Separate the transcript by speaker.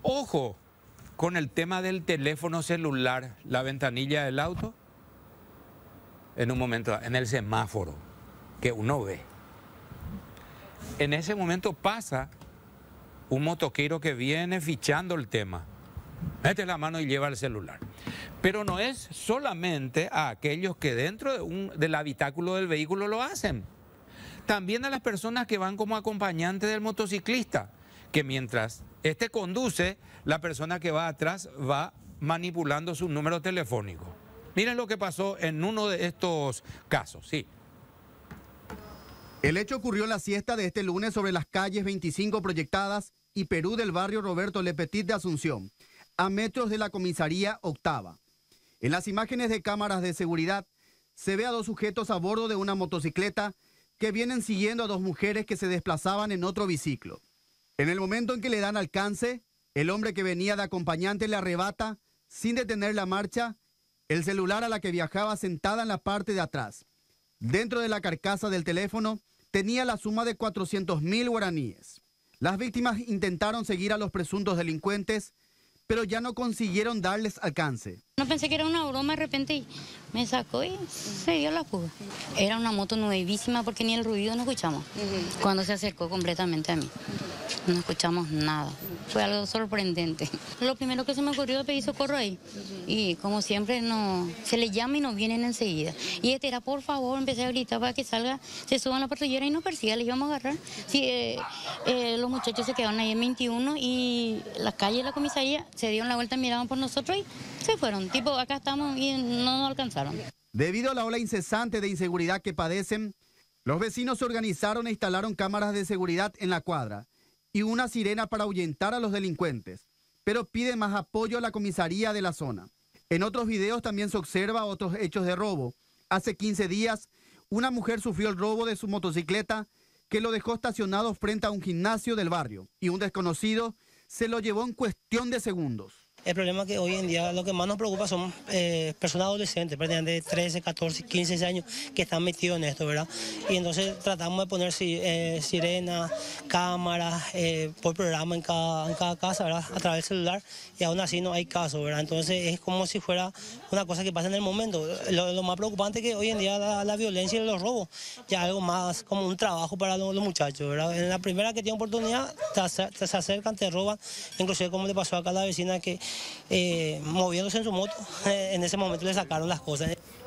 Speaker 1: Ojo con el tema del teléfono celular, la ventanilla del auto, en un momento, en el semáforo, que uno ve. En ese momento pasa un motoquero que viene fichando el tema, mete la mano y lleva el celular. Pero no es solamente a aquellos que dentro del habitáculo del vehículo lo hacen. También a las personas que van como acompañantes del motociclista, que mientras este conduce, la persona que va atrás va manipulando su número telefónico. Miren lo que pasó en uno de estos casos, sí.
Speaker 2: El hecho ocurrió en la siesta de este lunes sobre las calles 25 Proyectadas y Perú del barrio Roberto Le Petit de Asunción, a metros de la comisaría Octava. En las imágenes de cámaras de seguridad se ve a dos sujetos a bordo de una motocicleta que vienen siguiendo a dos mujeres que se desplazaban en otro biciclo. En el momento en que le dan alcance, el hombre que venía de acompañante le arrebata, sin detener la marcha, el celular a la que viajaba sentada en la parte de atrás. Dentro de la carcasa del teléfono tenía la suma de 400.000 guaraníes. Las víctimas intentaron seguir a los presuntos delincuentes, pero ya no consiguieron darles alcance.
Speaker 3: No pensé que era una broma, de repente me sacó y se dio la fuga. Era una moto nuevísima porque ni el ruido no escuchamos. Cuando se acercó completamente a mí, no escuchamos nada. Fue algo sorprendente. Lo primero que se me ocurrió es pedir socorro ahí. Y como siempre se le llama y no vienen enseguida. Y este era, por favor, empecé a gritar para que salga, se suban a la patrullera y nos persiga, les íbamos a agarrar. Sí, los muchachos se quedaron ahí en 21 y la calle de la comisaría se dieron la vuelta, miraban por nosotros y se fueron. Tipo, acá estamos y no nos alcanzaron.
Speaker 2: Debido a la ola incesante de inseguridad que padecen, los vecinos se organizaron e instalaron cámaras de seguridad en la cuadra y una sirena para ahuyentar a los delincuentes, pero piden más apoyo a la comisaría de la zona. En otros videos también se observa otros hechos de robo. Hace 15 días, una mujer sufrió el robo de su motocicleta que lo dejó estacionado frente a un gimnasio del barrio y un desconocido se lo llevó en cuestión de segundos.
Speaker 4: El problema es que hoy en día lo que más nos preocupa son personas adolescentes, prácticamente de 13, 14, 15 años que están metidos en esto, ¿verdad? Y entonces tratamos de poner sirenas, cámaras por programa en cada casa, ¿verdad? A través del celular, y aún así no hay caso, ¿verdad? Entonces es como si fuera una cosa que pasa en el momento. Lo más preocupante es que hoy en día la violencia y los robos ya es algo más como un trabajo para los muchachos, ¿verdad? En la primera que tienen oportunidad se acercan, te roban, inclusive como le pasó acá a la vecina que moviéndose en su moto, en ese momento le sacaron las cosas.